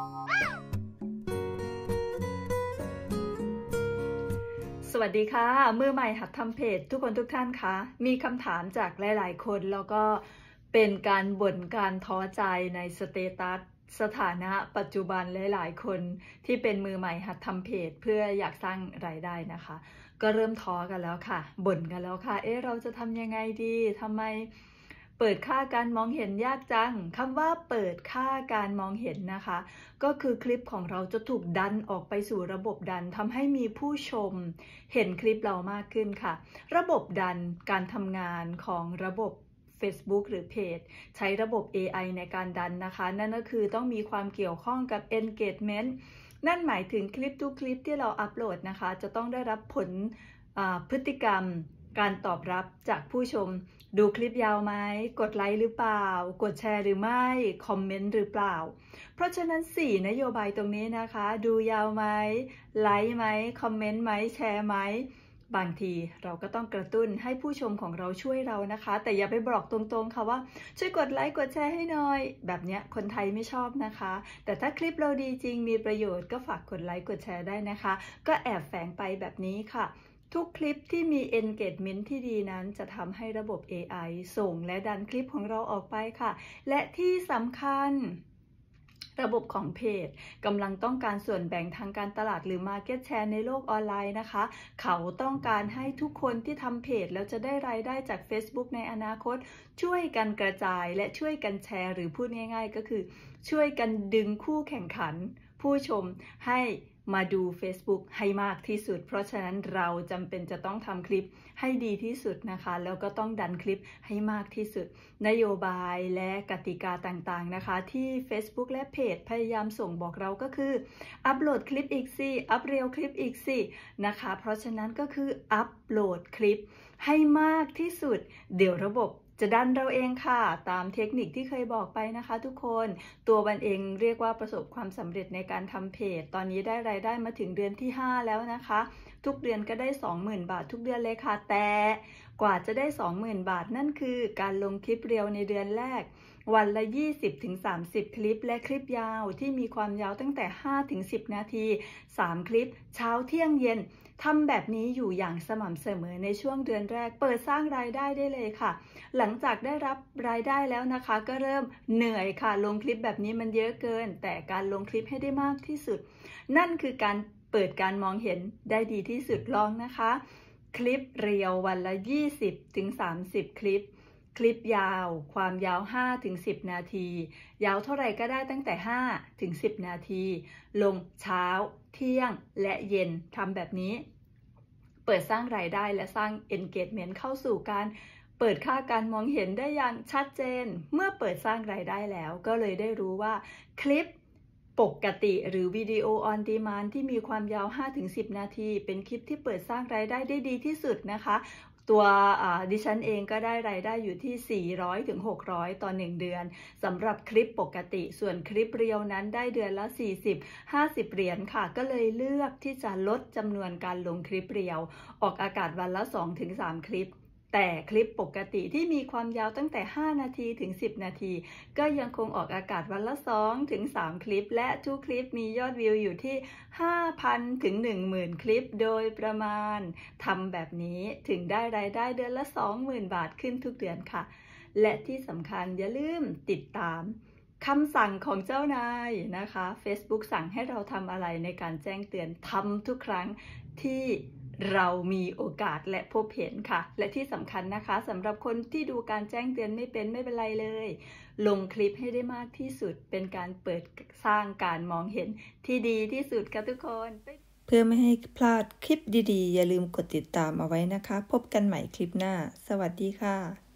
สวัสดีค่ะมือใหม่หัดทำเพจทุกคนทุกท่านคะมีคำถามจากหลายๆคนแล้วก็เป็นการบ่นการท้อใจในสเตตัสสถานะปัจจุบันหลายๆคนที่เป็นมือใหม่หัดทำเพจเพื่ออยากสร้างรายได้นะคะก็เริ่มท้อกันแล้วค่ะบ่นกันแล้วค่ะเราจะทำยังไงดีทำไมเปิดค่าการมองเห็นยากจังคำว่าเปิดค่าการมองเห็นนะคะก็คือคลิปของเราจะถูกดันออกไปสู่ระบบดันทำให้มีผู้ชมเห็นคลิปเรามากขึ้นค่ะระบบดันการทำงานของระบบ Facebook หรือเพจใช้ระบบ AI ในการดันนะคะนั่นก็คือต้องมีความเกี่ยวข้องกับ engagement นั่นหมายถึงคลิปทุกคลิปที่เราอัปโหลดนะคะจะต้องได้รับผลพฤติกรรมการตอบรับจากผู้ชมดูคลิปยาวไหมกดไลค์หรือเปล่ากดแชร์หรือไม่คอมเมนต์หรือเปล่าเพราะฉะนั้น4นโยบายตรงนี้นะคะดูยาวไหมไลค์ไหมคอมเมนต์ไหมแชร์ไหมบางทีเราก็ต้องกระตุ้นให้ผู้ชมของเราช่วยเรานะคะแต่อย่าไปบอกตรงๆค่ะว่าช่วยกดไลค์กดแชร์ให้หน่อยแบบนี้คนไทยไม่ชอบนะคะแต่ถ้าคลิปเราดีจริงมีประโยชน์ก็ฝากกดไลค์กดแชร์ได้นะคะก็แอบแฝงไปแบบนี้ค่ะทุกคลิปที่มี engagement ที่ดีนั้นจะทำให้ระบบ AI ส่งและดันคลิปของเราออกไปค่ะและที่สำคัญระบบของเพจกำลังต้องการส่วนแบ่งทางการตลาดหรือ Market Share ในโลกออนไลน์นะคะเขาต้องการให้ทุกคนที่ทำเพจแล้วจะได้รายได้จาก Facebook ในอนาคตช่วยกันกระจายและช่วยกันแชร์หรือพูดง่ายๆก็คือช่วยกันดึงคู่แข่งขันผู้ชมให้มาดู Facebook ให้มากที่สุดเพราะฉะนั้นเราจำเป็นจะต้องทำคลิปให้ดีที่สุดนะคะแล้วก็ต้องดันคลิปให้มากที่สุดนโยบายและกติกาต่างๆนะคะที่ Facebook และเพจพยายามส่งบอกเราก็คืออัปโหลดคลิปอีกสิอัปเรียวคลิปอีกสินะคะเพราะฉะนั้นก็คืออัปโหลดคลิปให้มากที่สุดเดี๋ยวระบบจะดันเราเองค่ะตามเทคนิคที่เคยบอกไปนะคะทุกคนตัววันเองเรียกว่าประสบความสำเร็จในการทำเพจตอนนี้ได้รายได้มาถึงเดือนที่5แล้วนะคะทุกเดือนก็ได้ 20,000 บาททุกเดือนเลยค่ะแต่กว่าจะได้ 20,000 บาทนั่นคือการลงคลิปเรียวในเดือนแรกวันละ 20-30 คลิปและคลิปยาวที่มีความยาวตั้งแต่ 5-10 นาที3 คลิปเช้าเที่ยงเย็นทำแบบนี้อยู่อย่างสม่ำเสมอในช่วงเดือนแรกเปิดสร้างรายได้ได้เลยค่ะหลังจากได้รับรายได้แล้วนะคะก็เริ่มเหนื่อยค่ะลงคลิปแบบนี้มันเยอะเกินแต่การลงคลิปให้ได้มากที่สุดนั่นคือการเปิดการมองเห็นได้ดีที่สุดลองนะคะคลิปเรียววันละ 20-30 คลิปคลิปยาวความยาว 5-10 นาทียาวเท่าไหร่ก็ได้ตั้งแต่ 5-10 นาทีลงเช้าเที่ยงและเย็นทำแบบนี้เปิดสร้างรายได้และสร้าง engagement เข้าสู่การเปิดค่าการมองเห็นได้อย่างชัดเจนเมื่อเปิดสร้างรายได้แล้วก็เลยได้รู้ว่าคลิปปกติหรือวิดีโอ on demand ที่มีความยาว 5-10 นาทีเป็นคลิปที่เปิดสร้างรายได้ได้ดีที่สุดนะคะตัวดิฉันเองก็ได้รายได้อยู่ที่ 400-600 ต่อ 1 เดือนสำหรับคลิปปกติส่วนคลิปเรียวนั้นได้เดือนละ 40-50 เหรียญค่ะก็เลยเลือกที่จะลดจำนวนการลงคลิปเรียวออกอากาศวันละ 2-3 คลิปแต่คลิปปกติที่มีความยาวตั้งแต่ 5 นาทีถึง 10 นาทีก็ยังคงออกอากาศวันละ 2-3 คลิปและทุกคลิปมียอดวิวอยู่ที่ 5,000 ถึง 10,000 คลิปโดยประมาณทำแบบนี้ถึงได้รายได้เดือนละ 20,000 บาทขึ้นทุกเดือนค่ะและที่สำคัญอย่าลืมติดตามคำสั่งของเจ้านายนะคะ Facebook สั่งให้เราทำอะไรในการแจ้งเตือนทำทุกครั้งที่เรามีโอกาสและพบเห็นค่ะและที่สำคัญนะคะสำหรับคนที่ดูการแจ้งเตือนไม่เป็นไรเลยลงคลิปให้ได้มากที่สุดเป็นการเปิดสร้างการมองเห็นที่ดีที่สุดค่ะทุกคนเพื่อไม่ให้พลาดคลิปดีๆอย่าลืมกดติดตามเอาไว้นะคะพบกันใหม่คลิปหน้าสวัสดีค่ะ